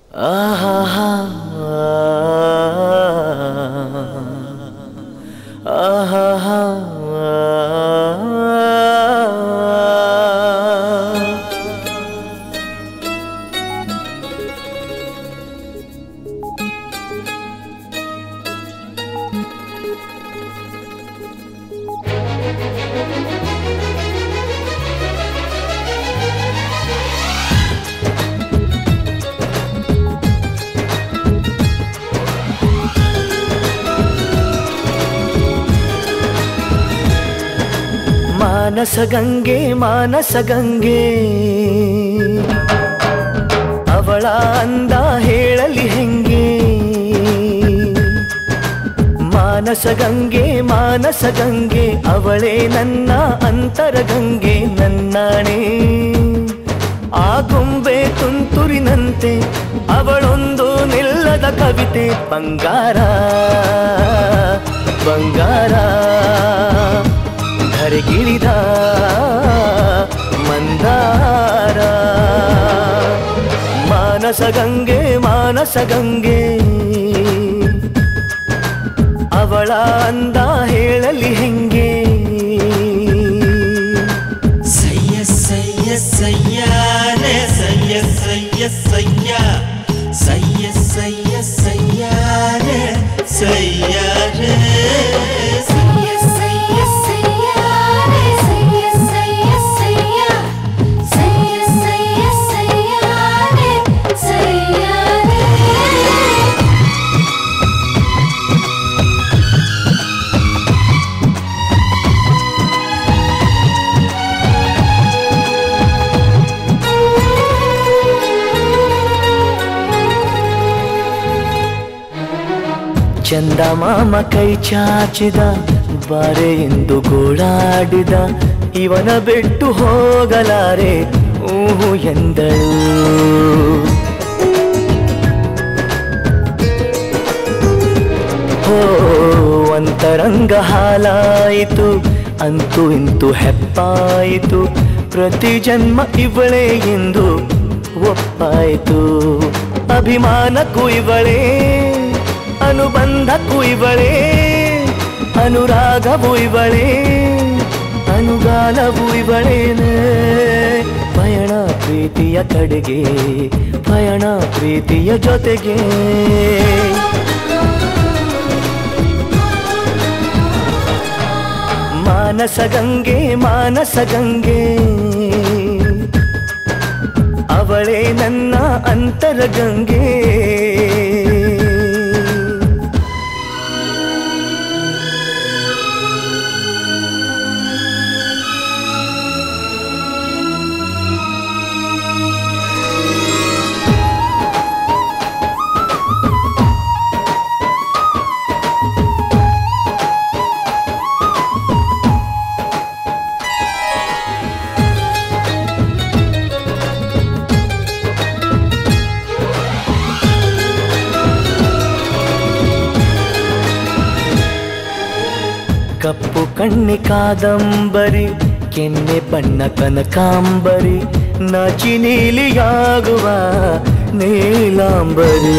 ಆಹಾ ಆಹಾ ಮಾನಸಗಂಗೆ ಮಾನಸಗಂಗೆ ಅವಳ ಅಂದ ಹೇಳಲಿ ಹೆಂಗೆ ಮಾನಸಗಂಗೆ ಮಾನಸಗಂಗೆ ಅವಳೇ ನನ್ನ ಅಂತರಗಂಗೆ ನನ್ನಾಣೆ ಆ ಗೊಂಬೆ ತುಂತುರಿನಂತೆ ಅವಳೊಂದು ನಿಲ್ಲದ ಕವಿತೆ ಬಂಗಾರ ಬಂಗಾರ ಧರೆಗಿಳಿದ ಮಂದಾರ ಮಾನಸಗಂಗೆ ಮಾನಸಗಂಗೆ ಅವಳ ಅಂದ ಹೇಳಲಿ ಹೆಂಗೆ ಸಯ್ಯ ಸಯ್ಯ ಸಯ್ಯಾರೆ ಸಯ್ಯ ಸಯ್ಯ ಸಯ್ಯ ಸಯ್ಯ ಸಯ್ಯ ಸಯ್ಯಾರೆ ಸಯ್ಯಾರೆ ಚಂದ ಮಾಮ ಕೈ ಚಾಚಿದ ಬಾರೆ ಎಂದು ಗೋಳಾಡಿದ ಇವನ ಬಿಟ್ಟು ಹೋಗಲಾರೆ ಊಹು ಎಂದಳು ಹೋ ಅಂತರಂಗ ಹಾಲಾಯಿತು ಅಂತೂ ಇಂತೂ ಹೆಪ್ಪಾಯಿತು ಪ್ರತಿ ಜನ್ಮ ಇವಳೇ ಎಂದು ಒಪ್ಪಾಯಿತು ಅಭಿಮಾನಕ್ಕೂ ಇವಳೇ ಅನುಬಂಧಕ್ಕೂ ಇವಳೇ ಅನುರಾಗವೂ ಇವಳೇ ಅನುಗಾಲವೂ ಇವಳೇನೆ ಪಯಣ ಪ್ರೀತಿಯ ಕಡೆಗೆ ಪಯಣ ಪ್ರೀತಿಯ ಜೊತೆಗೆ ಮಾನಸಗಂಗೆ ಮಾನಸಗಂಗೆ ಅವಳೇ ನನ್ನ ಅಂತರಗಂಗೆ ಕಪ್ಪು ಕಣ್ಣಿ ಕಾದಂಬರಿ ಕೆನ್ನೆ ಬಣ್ಣ ಕನಕಾಂಬರಿ ನಾಚಿ ನೀಲಿಯಾಗುವ ನೀಲಾಂಬರಿ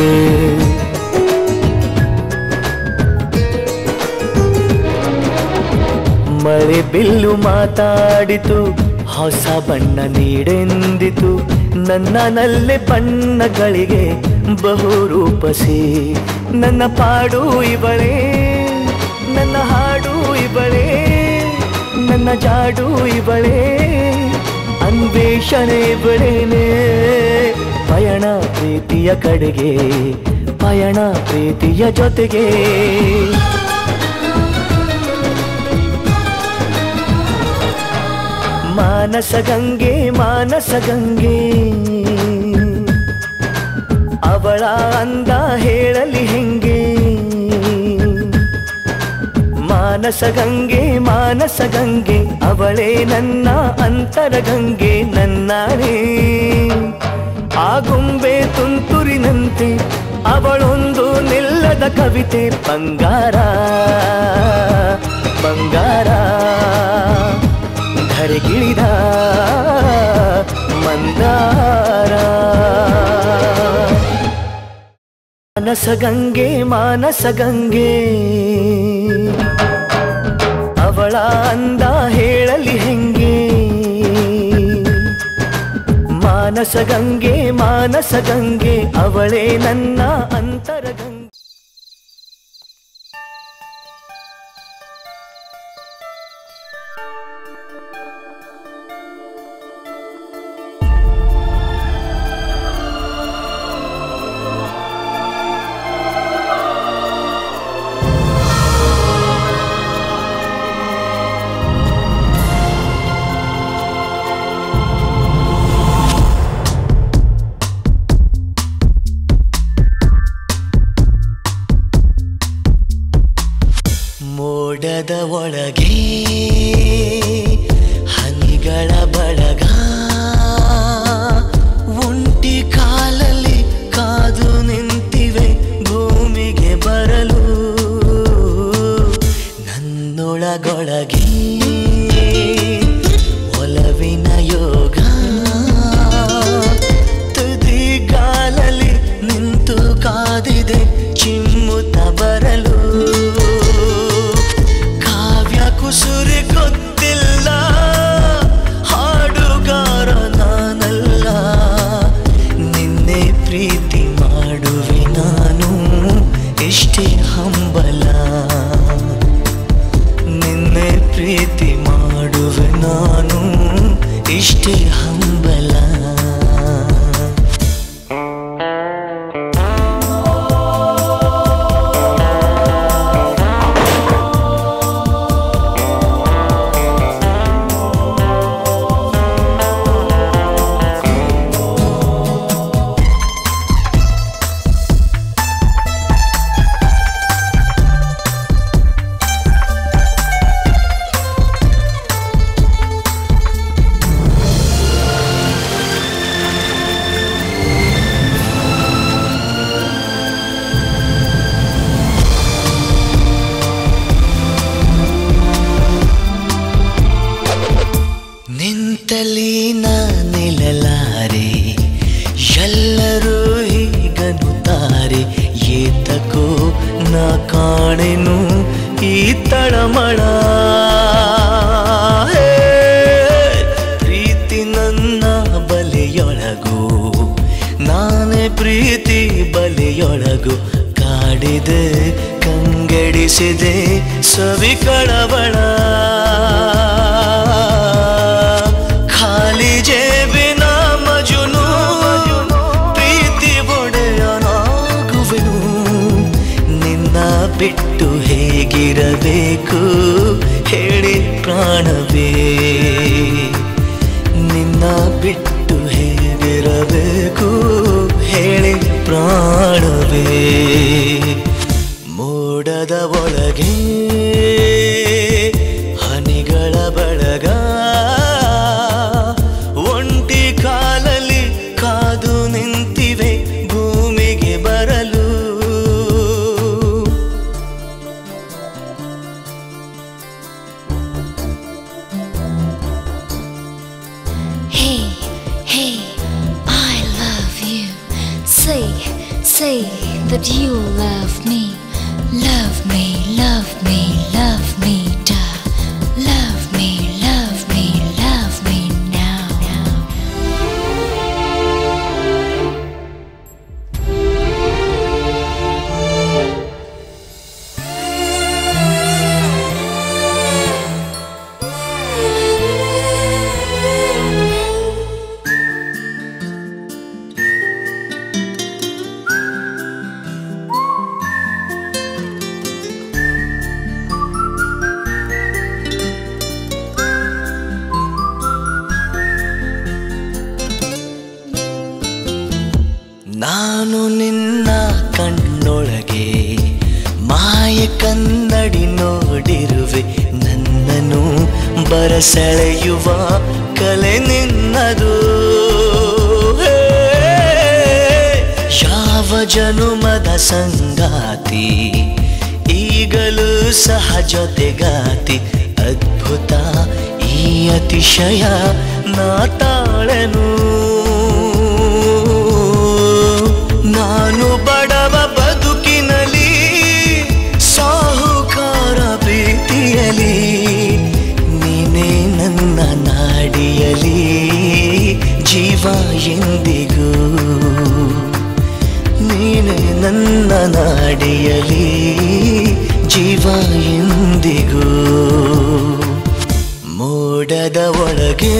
ಮಳೆ ಬಿಲ್ಲು ಮಾತಾಡಿತು ಹೊಸ ಬಣ್ಣ ನೀಡೆಂದಿತು ನನ್ನನಲ್ಲೇ ಬಣ್ಣಗಳಿಗೆ ಬಹು ರೂಪಸಿ ನನ್ನ ಪಾಡು ಇವಳೇ ನನ್ನ ಹಾಡು ಇವಳೇ ನನ್ನ ಜಾಡು ಇವಳೇ ಅನ್ವೇಷಣೆ ಇವಳೇನೆ ಪಯಣ ಪ್ರೀತಿಯ ಕಡೆಗೆ ಪಯಣ ಪ್ರೀತಿಯ ಜೊತೆಗೆ ಮಾನಸಗಂಗೆ ಮಾನಸಗಂಗೆ ಅವಳ ಅಂದ ಹೇಳಲಿ ಹೆಂಗೆ ಮಾನಸಗಂಗೆ ಮಾನಸಗಂಗೆ ಅವಳೇ ನನ್ನ ಅಂತರಗಂಗೆ ನನ್ನಾಣೆ ಆ ಗೊಂಬೆ ತುಂತುರಿನಂತೆ ಅವಳೊಂದು ನಿಲ್ಲದ ಕವಿತೆ ಬಂಗಾರ ಬಂಗಾರ ಧರೆಗಿಳಿದ ಮಂದಾರ ಮಾನಸ ಗಂಗೆ ಅವಳ ಅಂದ ಹೇಳಲಿ ಹೆಂಗೆ ಮಾನಸ ಗಂಗೆ ಅವಳೇ ನನ್ನ ಅಂತರಗಂಗೆ ಮೋಡದ ಒಳಗೆ ಹನಿಗಳ ಬಳಗ ಒಂಟಿ ಕಾಲಲ್ಲಿ ಕಾದು ನಿಂತಿವೆ ಭೂಮಿಗೆ ಬರಲು ನನ್ನೊಳಗೊಳಗೆ ಒಲವಿನ ಯೋಗ ತುದಿಗಾಲಲ್ಲಿ ನಿಂತು ಕಾದಿದೆ ಚಿಮ್ಮುತ್ತ ಬರಲು ಕುಸುರಿ ಗೊತ್ತಿಲ್ಲ ಹಾಡುಗಾರ ನಾನಲ್ಲ ನಿನ್ನೆ ಪ್ರೀತಿ ಮಾಡುವೆ ನಾನು ಎಷ್ಟೇ ಹಂಬಲ ನಿನ್ನೆ ಪ್ರೀತಿ ಮಾಡುವೆ ನಾನು ಇಷ್ಟೇ ಹಂಬಲ ನಿಂತಲಿ ನಿಲ್ಲಲಾರೆ ಎಲ್ಲರೂ ಹೀಗನ್ನುತ್ತಾರೆ ಏತಕೋ ನಾ ಕಾಣೆನು ಈ ತಳಮಳ ಪ್ರೀತಿ ನನ್ನ ಬಲೆಯೊಳಗು ನಾನೇ ಪ್ರೀತಿ ಬಲೆಯೊಳಗು ಕಾಡಿದೆ ಕಂಗೆಡಿಸಿದೆ ಸವಿ ಕಳವಳ ಖಾಲಿ ಜೇಬಿನ ಮಜುನು ಪ್ರೀತಿ ಒಡೆಯನಾಗುವೆನು ನಿನ್ನ ಬಿಟ್ಟು ಹೇಗಿರಬೇಕು ಹೇಳಿ ಪ್ರಾಣವೇ ನಿನ್ನ ಬಿಟ್ಟು ಹೇಗಿರಬೇಕು ಹೇಳಿ ಪ್ರಾಣವೇ ಮೋಡದ ಒಳಗೆ ಹನಿಗಳ ಬಳಗ ಒಂಟಿ ಕಾಲಲ್ಲಿ ಕಾದು ನಿಂತಿವೆ ಭೂಮಿಗೆ ಬರಲು Hey, hey, I love you. Say that you love me. Love me, love me, love me, da. Love me, love me, love me now. ನಾನು ನಿನ್ನ ಕಣ್ಣೊಳಗೆ ಮಾಯ ಕನ್ನಡಿ ನೋಡಿರುವೆ ನನ್ನನ್ನು ಬರಸೆಳೆಯುವ ಕಲೆ ನಿನ್ನದು ಯಾವ ಜನುಮದ ಸಂಗಾತಿ ಈಗಲೂ ಸಹ ಜೊತೆಗಾತಿ ಅದ್ಭುತ ಈ ಅತಿಶಯ ನಾ ತಾಳೆನು ನಾನು ಬಡವ ನಾಡಿಯಲಿ ಜೀವ ಎಂದಿಗೂ ಮೋಡದ ಒಳಗೆ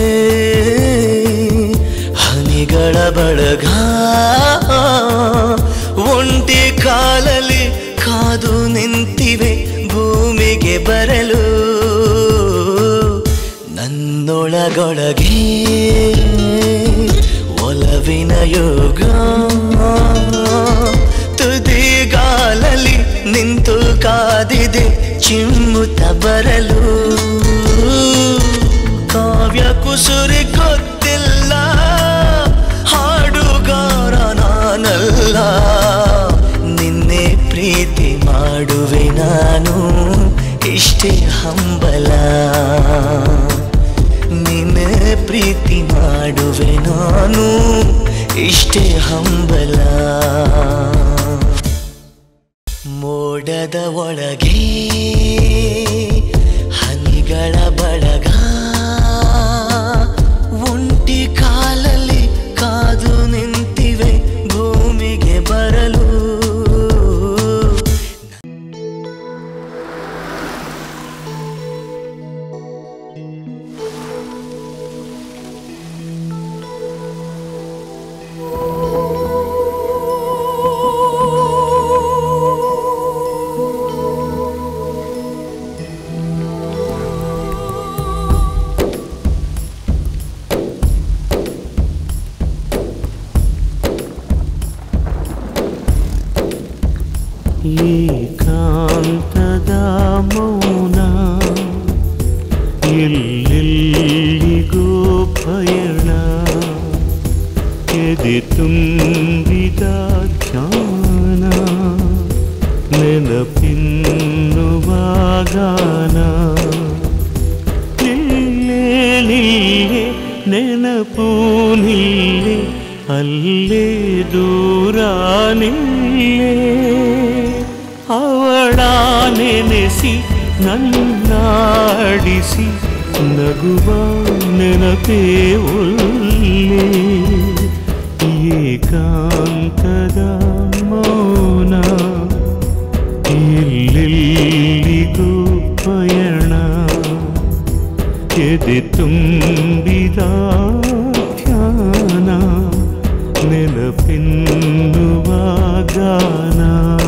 ಹನಿಗಳ ಬಳಗ ಒಂಟಿ ಕಾಲಲ್ಲಿ ಕಾದು ನಿಂತಿವೆ ಭೂಮಿಗೆ ಬರಲು ನನ್ನೊಳಗೊಳಗೆ ಒಲವಿನ ಯೋಗ ತುದಿಗಾಲಲ್ಲಿ ನಿಂತು ಕಾದಿದೆ ಚಿಮ್ಮುತ್ತ ಬರಲು ಕಾವ್ಯ ಕುಸುರಿ ಗೊತ್ತಿಲ್ಲ ಹಾಡುಗಾರ ನಾನಲ್ಲ ನಿನ್ನೆ ಪ್ರೀತಿ ಮಾಡುವೆ ನಾನು ಇಷ್ಟೇ ಹಂಬಲ ನಿನ್ನೆ ಪ್ರೀತಿ ಮಾಡುವೆ ನಾನು ಇಷ್ಟೇ ಹಂಬಲ ಮೋಡದ ಒಳಗೆ ಹನಿಗಳ ಬಳಗ ಒಂಟಿ ಕಾಲಲ್ಲಿ ಕಾದು ನಿಂತಿವೆ ಭೂಮಿಗೆ ಬರಲು ಏಕಾಂತದ ಮೌನ ಎಲ್ಲೆಲ್ಲಿಗೂ ಪಯಣ ಎದೆ ತುಂಬಿದ ಧ್ಯಾನ ನೆನಪಿನ್ನುವ ಗಾನ ನಿಲ್ಲೇ ನಿಲ್ಲೇ ನೆನಪು ನಿಲ್ಲೇ ಅಲ್ಲೇ ದೂರ ನಿಲ್ಲೇ ಅವಳ ನೆನೆಸಿ ನನ್ನಾಡಿಸಿ ನಗುವ ನೆನಪೇ ಒಲ್ಲೆ ಏಕಾಂತದ ಮೌನ ಎಲ್ಲೆಲ್ಲಿಗೂ ಪಯಣ ಎದೆ ತುಂಬಿದ ಧ್ಯಾನ ನೆನಪಿನ್ನುವ ಗಾನ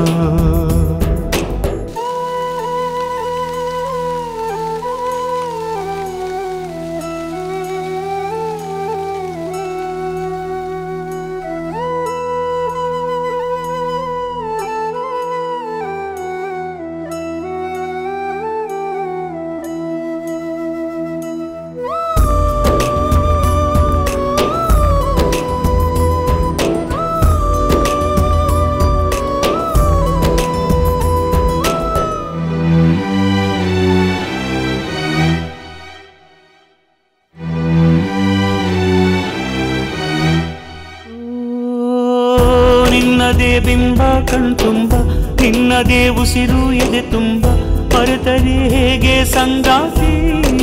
ನಿನ್ನದೇ ಬಿಂಬ ಕಣ್ತುಂಬ ನಿನ್ನದೇ ಉಸಿರು ಎದೆ ತುಂಬ ಮರೆತರೆ ಹೇಗೆ ಸಂಗಾತಿ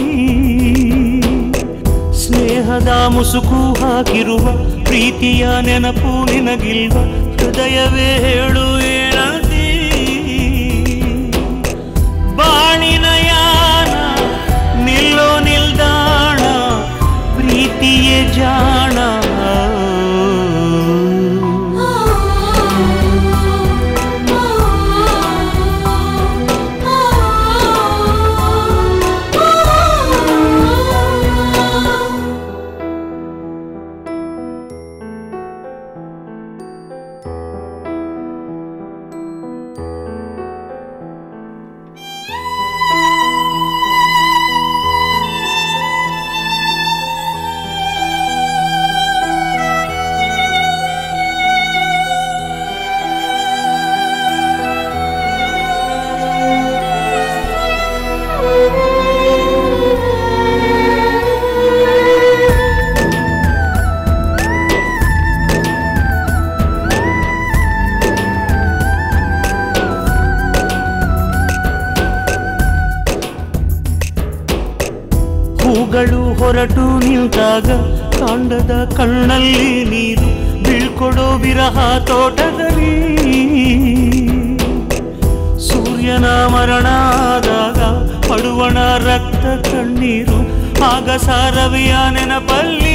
ಸ್ನೇಹದ ಮುಸುಕು ಹಾಕಿರುವ ಪ್ರೀತಿಯ ನೆನಪು ನಿನಗಿಲ್ವ ಹೃದಯವೇ ಹೇಳು ಏನಂತಿ ಬಾಳಿನ ಯಾನ ನಿಲ್ಲೋ ನಿಲ್ದಾಣ ಪ್ರೀತಿಯೇ ಜಾಣ ಹೂಗಳು ಹೊರಟು ನಿಂತಾಗ ಕಾಂಡದ ಕಣ್ಣಲ್ಲಿ ನೀರು ಬೀಳ್ಕೊಡೋ ವಿರಹ ತೋಟದಲ್ಲಿ ಜನ ಮರಣ ಆದಾಗ ಪಡುವಣ ರಕ್ತ ಕಣ್ಣೀರು ಆಗ ಸಾರವಿಯ ನೆನಪಲ್ಲಿ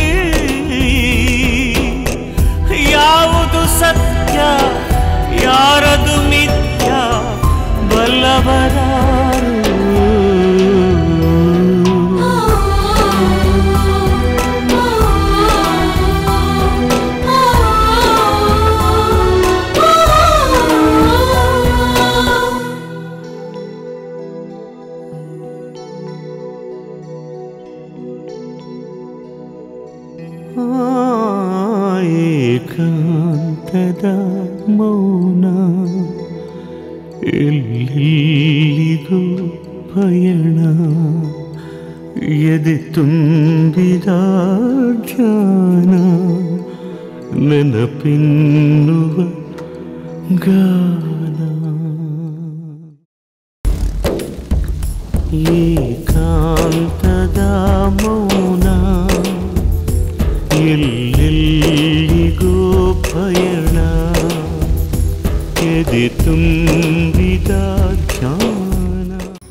ಯಾವುದು ಸತ್ಯ ಯಾರದು ಮಿಥ್ಯ ಬಲ್ಲವರಾರು ಏಕಾಂತದ ಮೌನ ಎಲ್ಲಿಗೂ ಪಯಣ ಎದೆ ತುಂಬಿದ ಜ್ಞಾನ ನೆನಪಿನ್ನುವ ಗಾನ ಏಕಾಂತದ ಮೌನ ಎಲ್ಲೆಲ್ಲಿಗೂ ಪಯಣ ಎದೆ ತುಂಬಿದ ಜ್ಞಾನ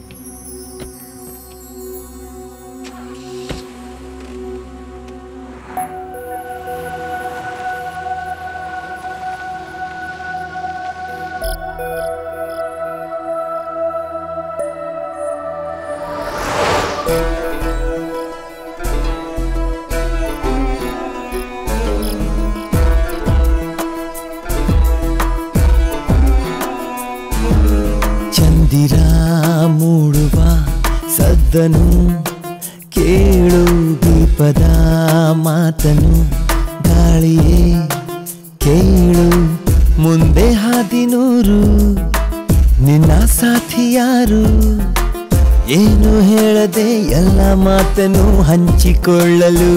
ಚಂದಿರ ಮೂಡುವ ಸದ್ದನು ಕೇಳು ದೀಪದ ಮಾತನು ಗಾಳಿಯೇ ಕೇಳು ಮುಂದೆ ಹಾದಿನೂರು ನಿನ್ನ ಸಾಥಿ ಯಾರು ಏನು ಹೇಳದೆ ಎಲ್ಲ ಮಾತನ್ನು ಹಂಚಿಕೊಳ್ಳಲು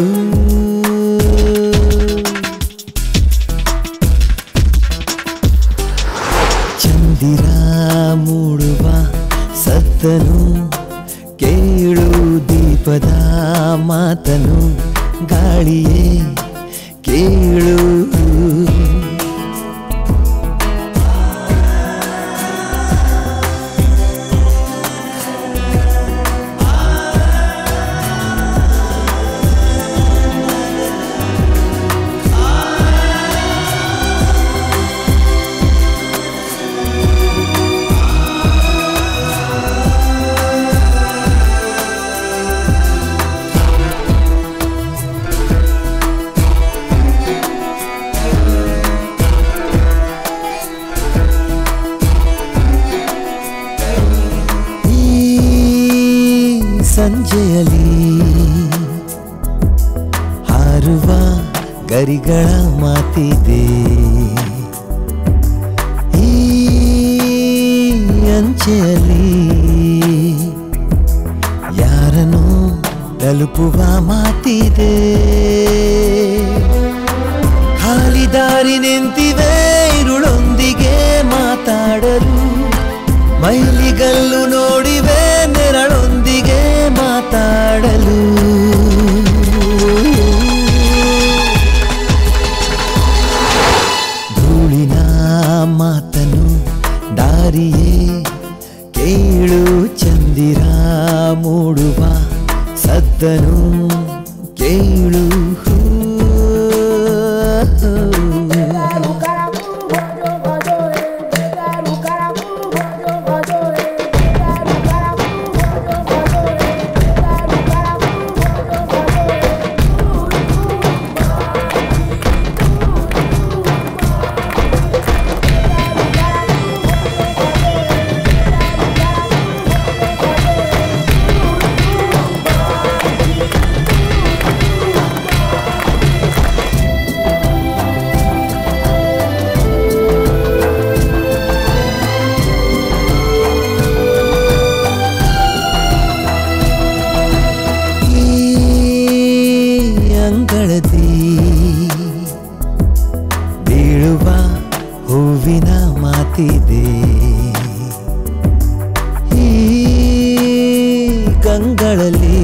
ಚಂದಿರ ಮೂಡುವ ಸತ್ತನು ಕೇಳು ದೀಪದ ಮಾತನು ಗಾಳಿಯೇ ಕೇಳು ಸಂಜೆಯಲ್ಲಿ ಹಾರುವ ಗರಿಗಳ ಮಾತಿದೆ ಈ ಅಂಚೆಯಲ್ಲಿ ಯಾರನ್ನು ತಲುಪುವ ಮಾತಿದೆ ಖಾಲಿ ದಾರಿ ನಿಂತಿವೆ ಇರುಳೊಂದಿಗೆ ಮಾತಾಡಲು ಮೈಲಿಗಲ್ಲು ನೋಡಿವೆ ನೆರಳೊಂದಿಗೆ ಮಾತಾಡಲು ಧೂಳಿನ ಮಾತನು ದಾರಿಯೇ ಕೇಳು ಚಂದಿರ ಮೂಡುವ ಸದ್ದನು ಕೇಳು ಬೀಳುವ ಹೂವಿನ ಮಾತಿದೆ ಈ ಕಂಗಳಲ್ಲಿ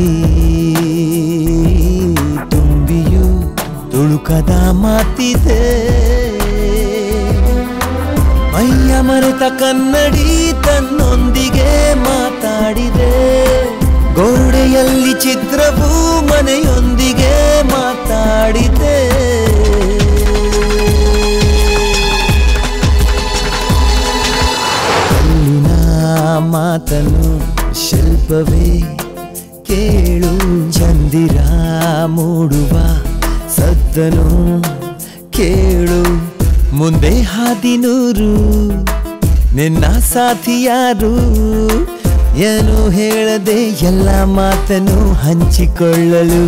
ತುಂಬಿಯೂ ತುಳುಕದ ಮಾತಿದೆ ಮೈಯ ಮರೆತ ಕನ್ನಡಿ ತನ್ನೊಂದಿಗೆ ಮಾತಾಡಿದೆ. ಗೋಡೆಯಲ್ಲಿ ಚಿತ್ರವು ಮನೆಯೊಂದಿಗೆ ಮಾತಾಡಿದೆ. ಕಲ್ಲಿನ ಮಾತನು ಶಿಲ್ಪವೇ ಕೇಳು. ಚಂದಿರ ಮೂಡುವ ಸದ್ದನು ಕೇಳು. ಮುಂದೆ ಹಾದಿನೂರು ನಿನ್ನ ಸಾಥಿಯಾರು. ಏನು ಹೇಳದೆ ಎಲ್ಲ ಮಾತನ್ನು ಹಂಚಿಕೊಳ್ಳಲು.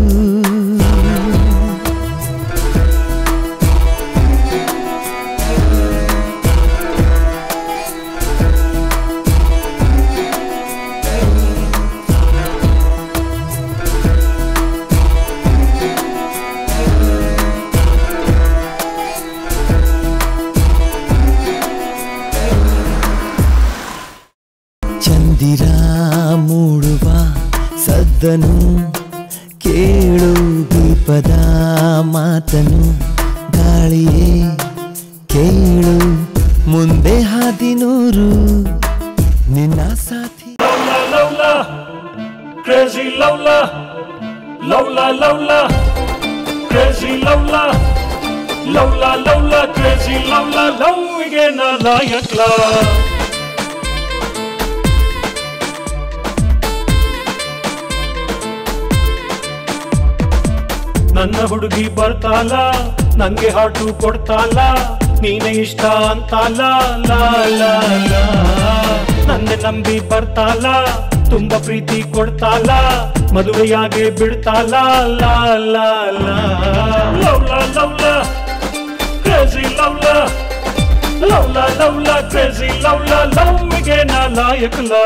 ಚಂದಿರ ಮೂಡುವ ಸದ್ದನು ಕೇಳು. ದೀಪದ ಮಾತನು ಗಾಳಿಯೇ ಕೇಳು. ಮುಂದೆ ಹಾದಿನೂರು ನಿನ್ನ ಸಾಥಿ. ಲವ್ಲಾ ಕ್ರೇಜಿ ಲವ್ಲಾ ಲವ್ಲಾ ಲವ್ಲಾ ಕ್ರೇಜಿ ಲವ್ಲಾ ಲವ್ಲಾ ಲವ್ಲಾ ಕ್ರೇಜಿ ಲವ್ಲಾ ಲವ್ಗೆ ನಾಯಕ್ಲಾ. ನನ್ನ ಹುಡುಗಿ ಬರ್ತಾಲ ನಂಗೆ ಹಾಟು ಕೊಡ್ತಾಲ. ನೀನೆ ಇಷ್ಟ ಅಂತಾಲ ಲಾ ಲಾ ಲಾ. ನನ್ನ ನಂಬಿ ಬರ್ತಾಲ ತುಂಬಾ ಪ್ರೀತಿ ಕೊಡ್ತಾಲ. ಮದುವೆಯಾಗೆ ಬಿಡ್ತಾಲ ಲಾ ಲಾ ಲಾ. ಲವ್ಲಾ ಲವ್ಲಾ ಕ್ರೇಜಿ ಲವ್ಲಾ ಲವ್ಲಾ ಲವ್ಲಾ ಕ್ರೇಜಿ ಲವ್ಲಾ ಲವ್ಗೆ ನಾಯಕಲಾ.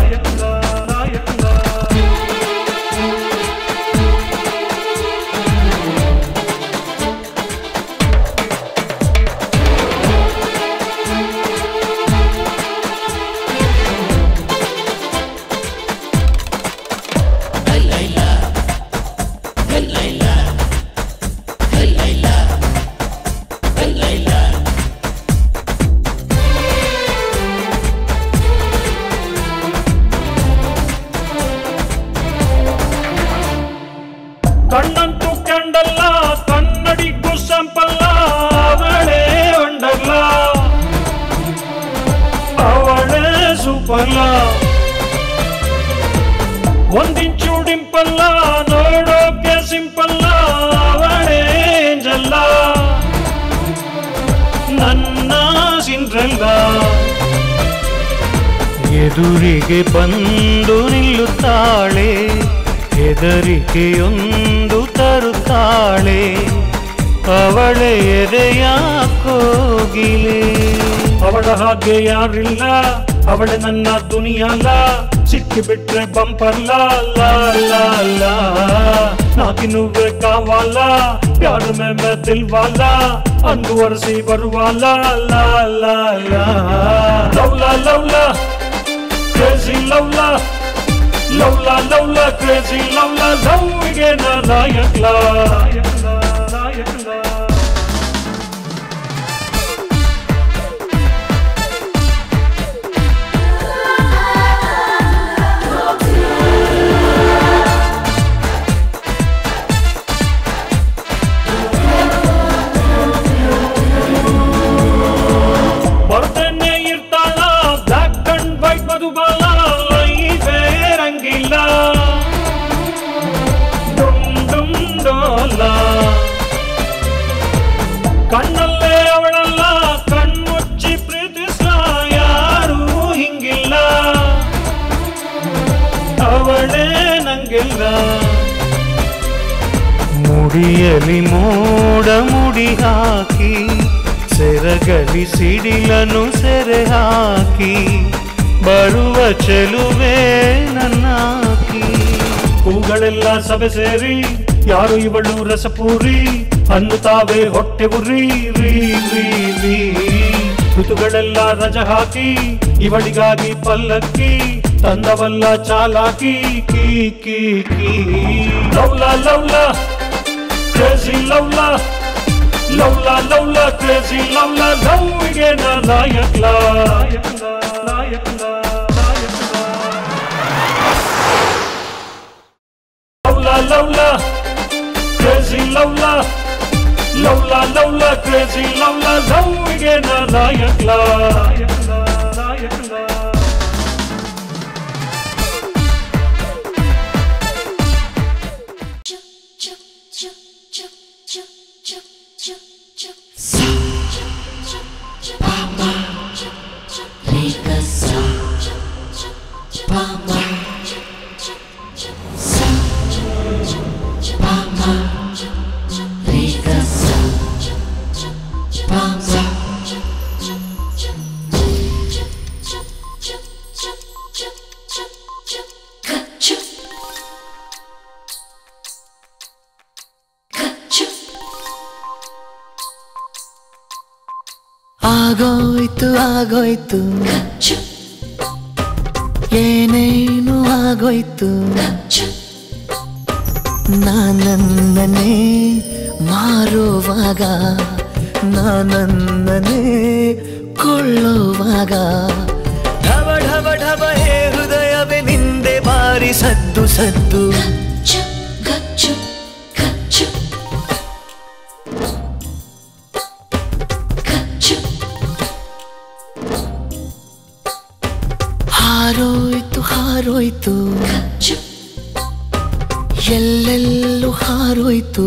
ಕಣ್ಣಂತೂ ಕಂಡಲ್ಲ ಕನ್ನಡಿಗೂ ಸಂಪಲ್ಲ. ಅವಳೇ ಒಂಡಲ್ಲ ಅವಳೇ ಸೂಪರ್ಲ. ಒಂದಿಂಚು ಡಿಂಪಲ್ಲ ನೋಡೋಕೆ ಸಿಂಪಲ್ಲ. ಅವಳೇ ಏಂಜಲ್ಲ ನನ್ನ ಸಿಂಡ್ರೆಲ್ಲ. ಎದುರಿಗೆ ಬಂದು ನಿಲ್ಲುತ್ತಾಳೆ ಹೆದರಿಕೆಯೊಂದು ತರುತ್ತಾಳೆ. ಅವಳೆ ಎದೆಯ ಕೋಗಿಲೆ. ಅವಳ ಹಾಗೆ ಯಾರಿಲ್ಲ ಅವಳೆ ನನ್ನ ದುನಿಯಲ್ಲ. ಸಿಕ್ಕಿಬಿಟ್ರೆ ಬಂಪರ್ಲ ಲಾ ಲಾ ಲಾ. ನಾಕಿನುವೆ ಕಾವಾಲ ಪ್ಯಾರ ಮೇ ದಿಲ್ವಾಲ. ಅಂದುವರಿಸಿ ಬರುವಾಲ ಲಾ ಲಾ ಲಾ. ಲವ್ಲಾ ಲವ್ಲಾ ಕ್ರೇಜಿ ಲವ್ಲಾ ಲವ್ಲಾ ಲವ್ಲಾ ಕ್ರೇಜಿ ಲವ್ಲಾ ಲವ್ಗೆ ನಾಯಕಲಾ. ಬರ್ತೇನೆ ಇರ್ತಾಳ ಬ್ಲಾಕ್ ಅಂಡ್ ವೈಟ್ ಮಧುಬಾಲ. ಲೈಫೇ ರಂಗಿಲ್ಲ ಡುಮ್ ಡುಮ್ ಡೋಲ. ಕಣ್ಣಲ್ಲೇ ಅವಳಲ್ಲ ಕಣ್ಮುಚ್ಚಿ ಪ್ರೀತಿಸ್ಲ ಯಾರೂ ಹಿಂಗಿಲ್ಲ. ಅವಳೇ ನಂಗಿಲ್ಲ. ಮುಡಿಯಲಿ ಮೋಡ ಮುಡಿ ಹಾಕಿ ಸೆರಗಲಿ ಸಿಡಿಲನು ಸೆರೆ ಹಾಕಿ. ಬರುವ ಚೆಲುವೆ ನನ್ನಾಕಿ. ಹೂಗಳೆಲ್ಲ ಸಭೆ ಸೇರಿ ಯಾರು ಇವಳು ರಸಪೂರಿ ಅನ್ನುತ್ತಾವೆ ಹೊಟ್ಟೆ ಉರಿ ರೀ ರೀ ರೀ. ಋತುಗಳೆಲ್ಲ ರಜ ಹಾಕಿ ಇವಳಿಗಾಗಿ ಪಲ್ಲಕ್ಕಿ ತಂದವಲ್ಲ ಚಾಲಾಕಿ ಕೀ ಕೀ ಕೀ. ಲವ್ಲಾ ಲವ್ಲಾ ಕ್ರೇಜಿ ಲವ್ಲಾ ಲವ್ಲಾ ಲವ್ಲಾ ಕ್ರೇಜಿ ಲವ್ಲಾ ಲವ್ಗೆ ನಾ ಲಾಯಕ್ಲಾ ಲವ್ಲಾ ಲವ್ಲಾ ಕ್ರೇಜಿ ಲವ್ಲಾ ಲವ್ಲಾ ಲವ್ಲಾ ಕ್ರೇಜಿ ಲವ್ಲಾ ಲವ್ಗೆ ನಾ ಲಾಯಕ್ಲಾ ಆಗೋಯ್ತು ಆಗೋಯ್ತು ಏನೇನು ಆಗೋಯ್ತು ನಾನನ್ನೇ ಮಾರುವಾಗ ನಾನನ್ನೇ ಕೊಳ್ಳುವಾಗ ಢವ ಢವ ಢವ ಹೇ ಹೃದಯವೇ ನಿಂದೆ ಬಾರಿ ಸದ್ದು ಸದ್ದು ಹಾರೋಯ್ತು ಹಾರೋಯ್ತು ಎಲ್ಲೆಲ್ಲೂ ಹಾರೋಯ್ತು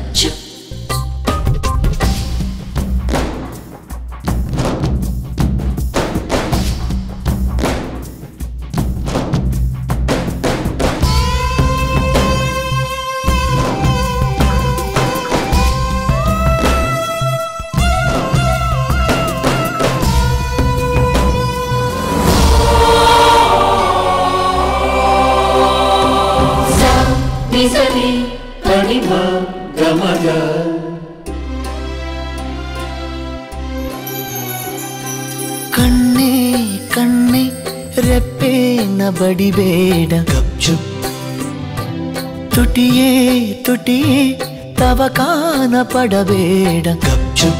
ಕಣ್ಣೆ ಕಣ್ಣೆ ರೆಪ್ಪೇನ ಬಡಿಬೇಡ ಗಪ್ಚುಪ್ ತುಟಿಯೇ ತುಟಿಯೇ ತವಕಾನ ಪಡಬೇಡ ಗಪ್ಚುಪ್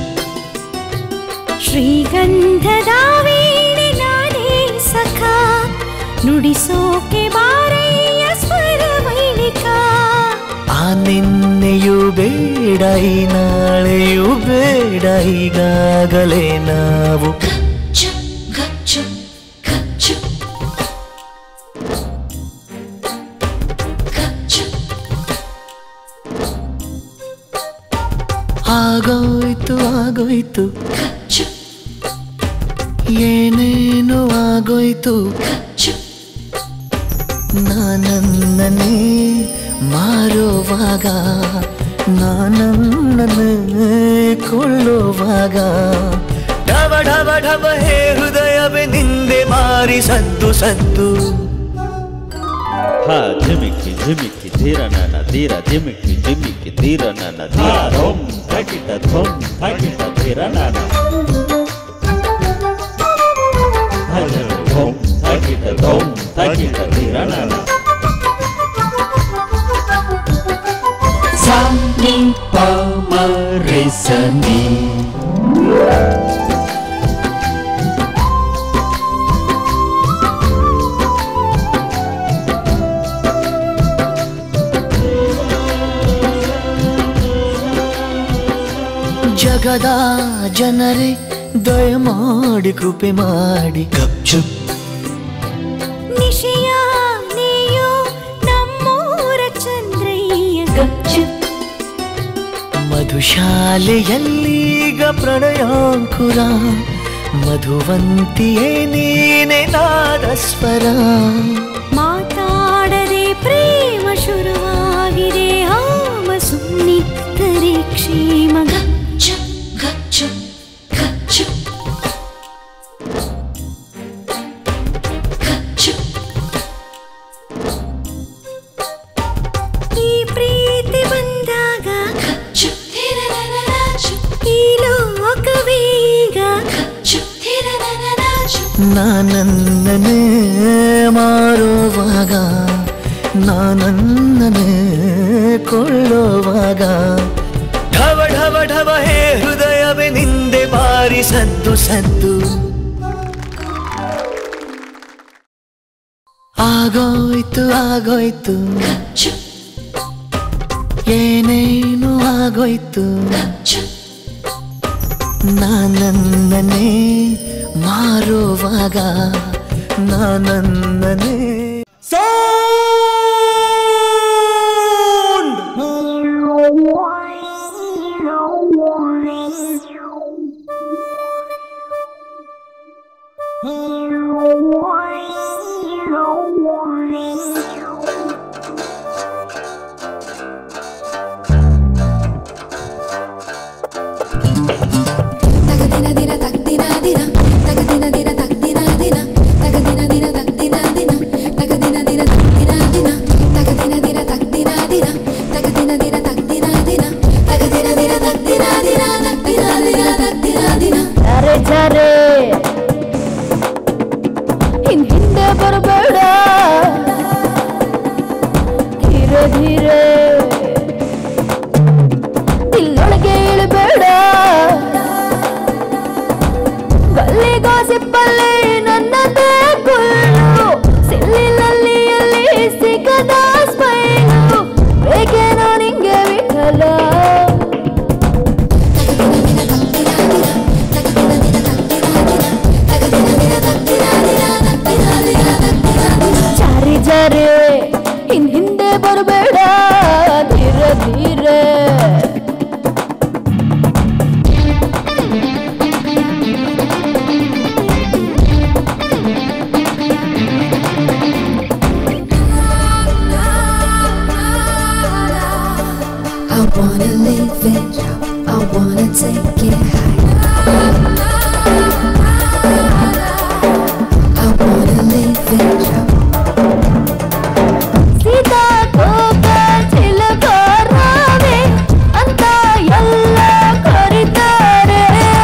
ಶ್ರೀಗಂಧದ ವೇಳೆ ನಾನೇ ಸಖ ನುಡಿಸೋಕೆ ಬಾರಯ್ಯ ಸ್ವರ ವೈಣಿಕ ಆ ನಿನ್ನೆಯೂ ಬೇಡ ಈ ನಾಳೆಯೂ ಬೇಡ ಈಗಾಗಲೇ ನಾವು ಆಗೋಯ್ತು ಆಗೋಯ್ತು ಏನೇನು ಆಗೋಯ್ತು ನಾನನ್ನೇ ಮಾರುವಾಗ ನಾನನ್ನೇ ಕೊಳ್ಳುವಾಗ ಢವ ಢವ ಢವ ಹೇ ಹೃದಯವೇ ನಿಂದೆ ಮಾರಿ ಸದ್ದು ಸದ್ದು ಹಾ ಜಿಮಿಕ್ಕಿ ಜಿಮಿಕ್ಕಿ ಧೀರ ನನ್ನ ಧೀರ ಜಿಮಿಕ್ಕಿ ಜಿಮಿಕ್ಕಿ ಧೀರ ನನ್ನ ಧೀರ ಧೋಮ್ ತಗಿಟ ಧೀರ ನನ್ನ ಧೋಮ್ ತಗಿಟ ಧೀರ ನನ್ನ ಸಾನಿ ಪಮ ರೆ ಸನಿ ಜಗದ ಜನರೇ ದಯಮಾಡಿ ಕೃಪೆ ಮಾಡಿ ಗಪ್ಚುಪ್ ನಿಶೆಯ ನೀಯೋ ನಮ್ಮೂರ ಚಂದ್ರಯ್ಯ ಗಪ್ಚುಪ್ ಮಧುಶಾಲೆಯಲ್ಲೀಗ ಪ್ರಣಯಾಂಕುರ ಮಧುವಂತಿಯೇ ನೀನೆ ನಾದ ಸ್ವರ ಮಾತಾಡದೆ ಪ್ರೇಮ ಶುರುವಾಗಿದೆ ಹಾಮ ಸುನ್ನಿತ್ತರೆ ಕ್ಷೇಮ ಈ ಪ್ರೀತಿ ಬಂದಾಗ ಈ ಲೋಕವೀಗ ನಾನನ್ನೇ ಮಾರುವಾಗ ನಾನನ್ನೇ ಕೊಳ್ಳುವಾಗ ಢವ ಢವ ಢವ ಢವ ಹೇ ಹೃದಯವೇ ನಿಂದೆ ಬಾರಿ ಸದ್ದು ಸದ್ದು ಆಗೋಯ್ತು ಆಗೋಯ್ತು ಏನೇನು ಆಗೋಯ್ತು ನಾನನ್ನೇ ಮಾರುವಾಗ ನಾನನ್ನೇ ಹಿಂದೆ ಬರಬೇಡ ಧೀರೆ ಧೀರೆ ಇಲ್ಲೊಳಗೆ ಇಳಬೇಡ ಗಲ್ಲಿ ಗಾಸಿಪ್ಪಲ್ಲಿ ನನ್ನದೇ ಗುಳ್ಳು ಸಿಲ್ಲಿನಲ್ಲಿ ಅಲ್ಲಿ ಸಿಗದ ಸ್ಮೈಲು ಬೇಕೇನೋ ನಿಂಗೆ ವಿಠಲ ಚಾರಿ ಹಿಂದೆ ಬರಬೇಡ ಧೀರೆ ಧೀರೆ I wanna live it up, I wanna take it high. I wanna live it up. Sita ಕೋಪ ಚಿಲಕಾರವೇ ಅಂತ ಎಲ್ಲ ಕರೀತಾರೆ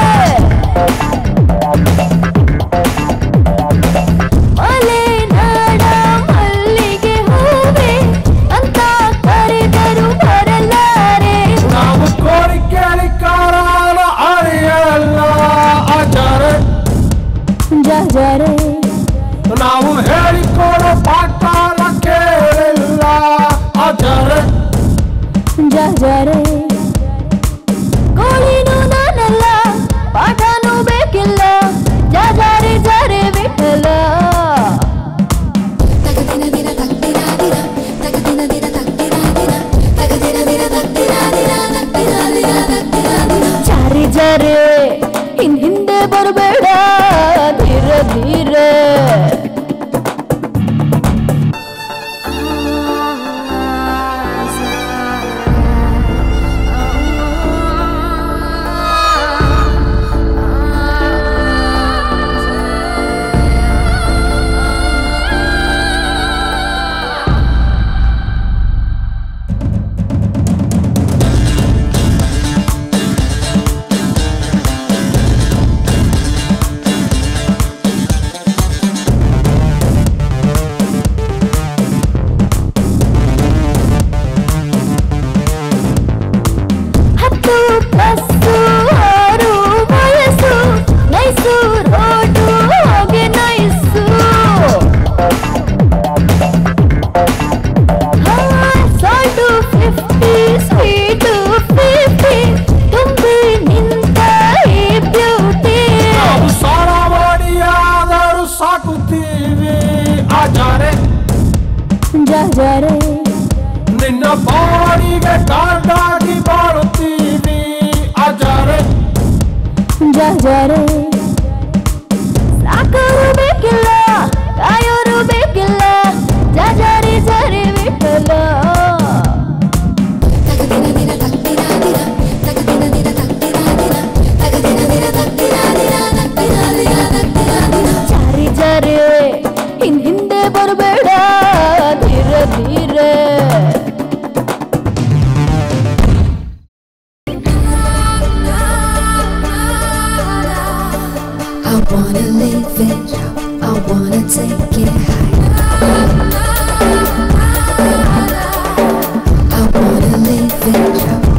ಮಲೆನಾಡ ಮಲ್ಲಿಗೆ ಹೂವೆ ಅಂತ ಕರೆದರು ಬರಲಾರೆ ನಾವು ಕೋರಿ ಕೇಳಿ ಕಾರಣ ಅರಿಯಲ್ಲ ಆಚಾರ ಜರೆ ನಾವು ಹೇಳಿಕೊಡೋ ಪಾಠಾಲ ಕೇಳಿಲ್ಲ ಆಚಾರ ಜರೆ ಕೋಳಿನೂ ನಾನಲ್ಲ ಪಾಠನೂ ಬೇಕಿಲ್ಲ ಜಾರಿ ಜಾರಿ ಬಿಟ್ಟಲ್ಲ ಚಾರಿ ಜರೆ ಹಿಂದೆ ಬರಬೇಡ ಧೀರೆ ಧೀರೆ ನಿನ್ನ ಬಾಡಿಗೆ ಕಾಟಾಗಿ ಬಾಳುತ್ತೀವಿ ಆಚಾರೆ ಜರೆ ಸಾಕೋರು ಬೇಕಿಲ್ಲ ಕಾಯೋರು ಬೇಕಿಲ್ಲ ಜಾರಿ ಜಾರಿ ಬಿಟ್ಟಲ್ಲ ಚಾರಿ ಜರೆ ಹಿಂದೆ ಬರಬೇಡ ಧೀರೆ ಧೀರೆ I wanna live it up, I wanna take it high. I wanna live it up.